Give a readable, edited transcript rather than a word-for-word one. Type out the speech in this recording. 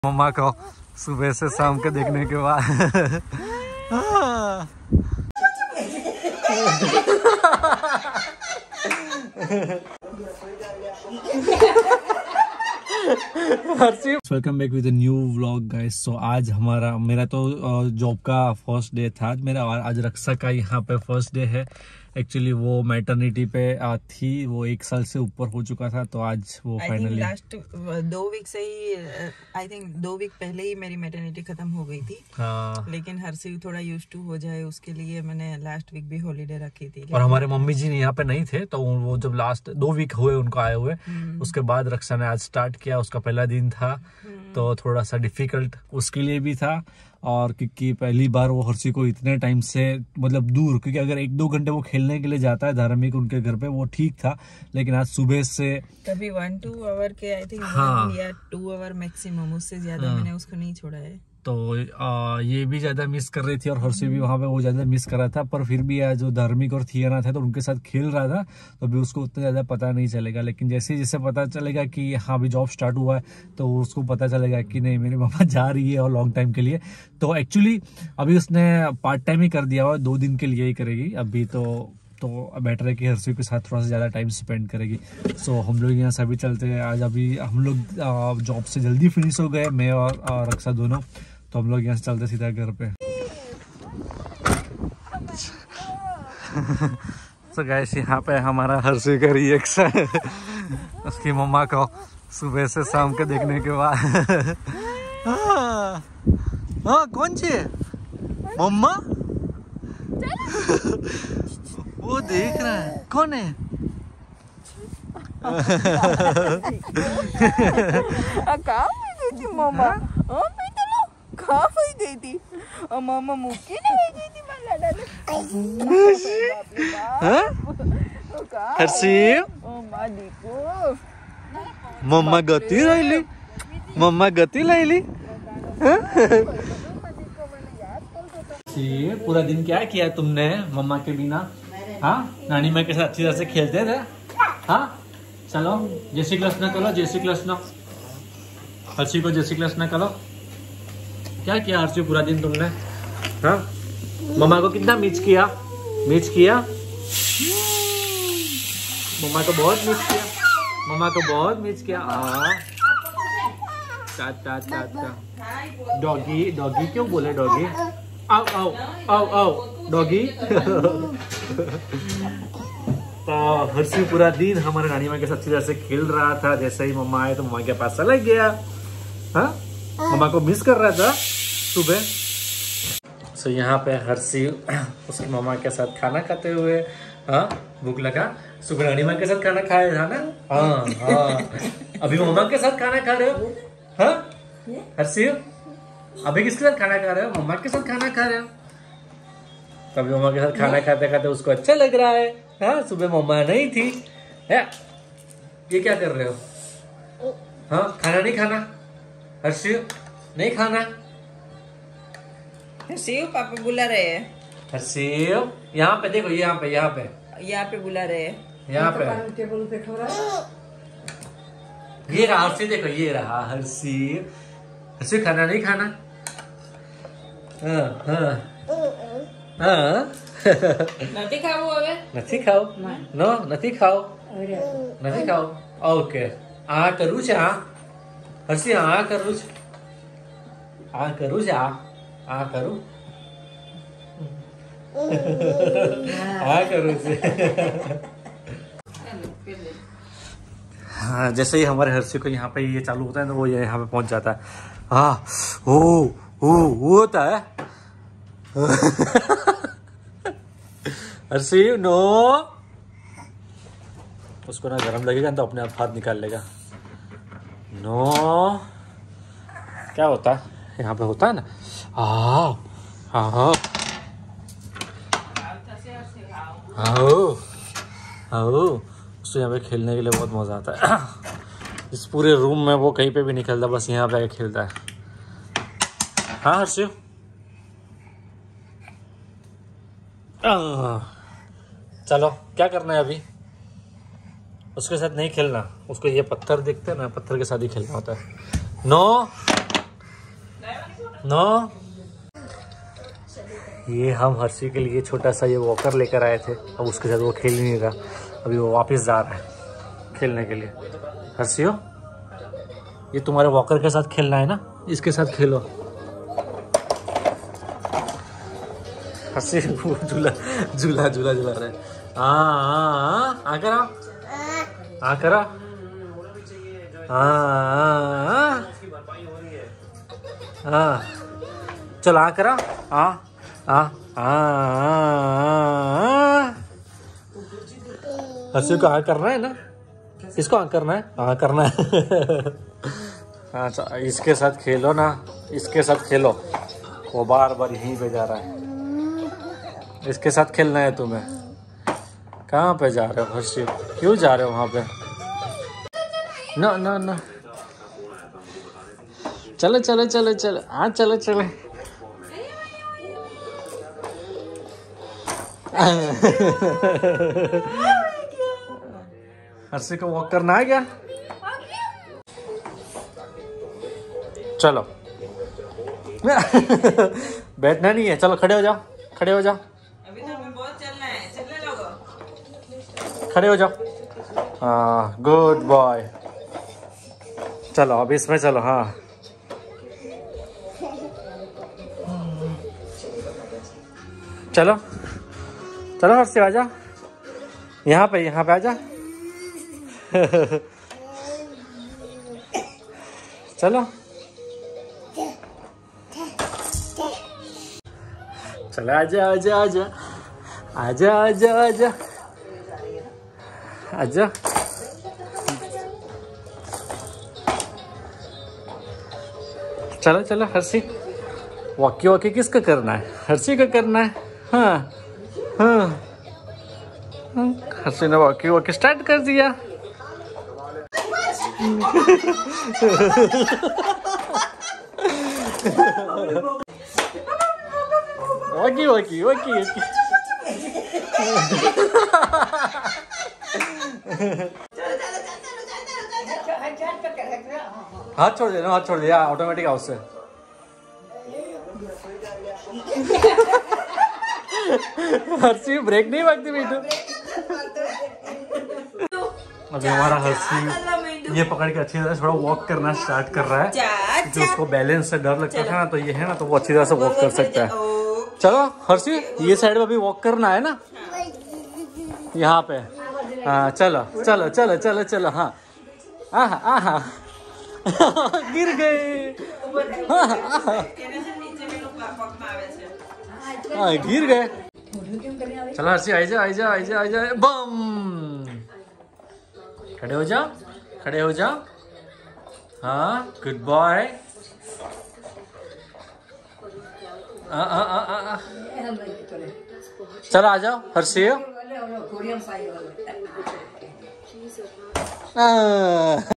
मम्मा को सुबह से शाम के देखने के बाद welcome back with new vlog guys. So आज मेरा तो जॉब का फर्स्ट डे था मेरा, और आज रक्षा का यहाँ पे फर्स्ट डे है। एक्चुअली वो मैटरनिटी पे थी, वो 1 साल से ऊपर हो चुका था, तो आज वो फाइनली लास्ट 2 वीक से ही आई थिंक 2 वीक पहले ही मेरी मैटरनिटी खत्म हो गई थी। हाँ। लेकिन हर्षिल थोड़ा यूज टू हो जाए उसके लिए मैंने लास्ट वीक भी हॉलीडे रखी थी। और हमारे मम्मी जी यहाँ पे नहीं थे, तो वो जब लास्ट 2 वीक हुए उनको आए हुए, उसके बाद रक्षा ने आज स्टार्ट किया, उसका पहला दिन था, तो थोड़ा सा डिफिकल्ट उसके लिए भी था। और क्योंकि पहली बार वो हर्षी को इतने टाइम से मतलब दूर, क्योंकि अगर 1-2 घंटे वो खेलने के लिए जाता है धार्मिक उनके घर पे, वो ठीक था, लेकिन आज सुबह से कभी 1-2 आवर के आई थिंक 1 या 2 आवर मैक्सिमम, उससे ज्यादा मैंने उसको नहीं छोड़ा है। तो ये भी ज्यादा मिस कर रही थी और हर्षी भी वहां पे वो ज्यादा मिस कर रहा था, पर फिर भी जो धार्मिक और थियाना था तो उनके साथ खेल रहा था, तो अभी उसको उतना ज्यादा पता नहीं चलेगा। लेकिन जैसे जैसे पता चलेगा कि हाँ अभी जॉब स्टार्ट हुआ है, तो उसको पता चलेगा कि नहीं मेरी मम्मा जा रही है और लॉन्ग टाइम के लिए। तो एक्चुअली अभी उसने पार्ट टाइम ही कर दिया हुआ, 2 दिन के लिए ही करेगी अभी, तो बेटर है कि हर्षी के साथ थोड़ा सा ज़्यादा टाइम स्पेंड करेगी। सो हम लोग यहाँ से अभी चलते हैं। आज अभी हम लोग जॉब से जल्दी फिनिश हो गए, मैं और रक्षा दोनों, तो हम लोग यहाँ से चलते सीधा घर पे। तो गाइस यहाँ पे हमारा हर्षी का रिएक्शन उसकी मम्मा को सुबह से शाम के देखने के बाद हाँ कौन सी मम्मा वो देख रहा है, कौन है? मम्मा देती मम्मा मुक्की नहीं देती हर्षी मम्मा गति राहिली, मम्मा गति राहिली। पूरा दिन क्या किया तुमने मम्मा के बिना? हाँ नानी माँ के साथ अच्छी तरह से खेलते थे। हाँ चलो जय श्री कृष्ण करो, जय श्री कृष्ण। हर्षी को जय श्री कृष्ण करो। क्या किया हर्षी पूरा दिन तुमने? हाँ मम्मा को कितना मिस किया? मिस किया मम्मा को बहुत मिस किया, मम्मा को बहुत मिस किया। डॉगी डॉगी क्यों बोले डॉगी? आओ आओ आओ आओ डॉगी। तो हर्षी पूरा दिन हमारे नानी माँ के साथ अच्छी तरह से खेल रहा था। जैसे ही मम्मा आए तो मम्मा के पास चला गया। हाँ मम्मा को मिस कर रहा था सुबह। सो यहाँ पे हर्षी उसकी मम्मा के साथ खाना खाते हुए, हाँ भूख लगा, सुबह नानी माँ के साथ खाना खाया था ना? हाँ हाँ अभी मम्मा के साथ खाना खा रहे हो? हाँ हर्षी अभी किसके साथ खाना खा रहे हो? मम्मा के साथ खाना खा रहे हो। कभी मम्मा के साथ खाना खाते खाते उसको अच्छा लग रहा है। हाँ सुबह मम्मा नहीं थी है, ये क्या कर रहे हो? हाँ खाना नहीं खाना हर्षी, नहीं खाना। हर्षिल पापा बुला रहे हैं। हर्षिल यहाँ पे देखो, यहाँ पे बुला रहे हैं। यहाँ पे टेबल पे खा रहा है। ये रहा हर्षी, देखो ये रहा हर्षी। हर्षी खाना नहीं खाना? हाँ हाँ हाँ નથી ખાવું હવે? નથી ખાવ? નો નથી ખાવ? નથી ખાવ? ઓકે આ કરું છે આ હર્ષી, આ કરું છે, આ કરું છે, આ કરું, આ કરું છે। हाँ जैसे ही हमारे हर्षी को यहाँ पे ये चालू होता है तो वो यहाँ पे पहुंच जाता है। हाँ वो होता है। हर्षी नो, उसको ना गरम लगेगा तो अपने आप हाथ निकाल लेगा। नो क्या होता है यहाँ पे होता है ना? हाँ हाँ उसको यहाँ पे खेलने के लिए बहुत मजा आता है। इस पूरे रूम में वो कहीं पे भी नहीं खेलता, बस यहाँ पे आके खेलता है। हाँ हर्षी चलो क्या करना है अभी? उसके साथ नहीं खेलना, उसको ये पत्थर दिखते हैं ना, पत्थर के साथ ही खेलना होता है। No no. ये हम हर्षी के लिए छोटा सा ये वॉकर लेकर आए थे, अब उसके साथ वो खेल नहीं रहा, अभी वो वापस जा रहा है खेलने के लिए। हर्षी हो, ये तुम्हारे वॉकर के साथ खेलना है ना, इसके साथ खेलो। हर्षी झूला झूला झूला झूला रहे। आ करा, आ करा, चल आ करा, हर्षी को करना है ना, इसको करना है, करना है। अच्छा इसके साथ खेलो ना, इसके साथ खेलो, वो बार बार यहीं पे जा रहा है। इसके साथ खेलना है तुम्हें। कहाँ पे जा रहे हो हर्षी, क्यों जा रहे हो वहाँ पे? ना ना ना, चलो चलो चलो चलो, हाँ चलो चलो। हर्षी को वॉक करना है क्या? चलो। बैठना नहीं है, चलो खड़े हो जाओ, खड़े हो जाओ। अभी तो हमें बहुत चलना है, चलने लगो। खड़े हो जाओ। हाँ गुड बॉय। चलो अब इसमें चलो। हाँ चलो चलो हर्षी आजा, यहाँ पे आजा। चलो चलो, आजा आजा आजा आजा आजा आजा आजा। चलो चलो हर्षी, वॉकी वॉकी किसका करना है? हर्षी का करना है। हाँ हाँ, हर्षी ने वॉकी वॉकी स्टार्ट कर दिया। Walkie walkie walkie walkie. हाथ छोड़ देना, हाथ छोड़ दिया, ऑटोमेटिक हाउस से। हर्षी ब्रेक नहीं मांगती बेटू। अभी हमारा हर्षी ये पकड़ के अच्छी तरह से थोड़ा वॉक करना स्टार्ट कर रहा है, क्योंकि उसको बैलेंस से डर लगता था ना, तो ये है ना, तो वो अच्छी तरह से वॉक कर सकता है। चलो हर्षी, ये साइड में भी वॉक करना है ना, यहाँ पे। हाँ चलो चलो चलो चलो चलो। हाँ आहा गिर गए। हाँ गिर गए। चलो हर्षी आइजा आइजा आइजा आइजा, बम। खड़े हो जाओ, खड़े हो जाओ। हाँ गुड बॉय। चलो आ जाओ हर्षी।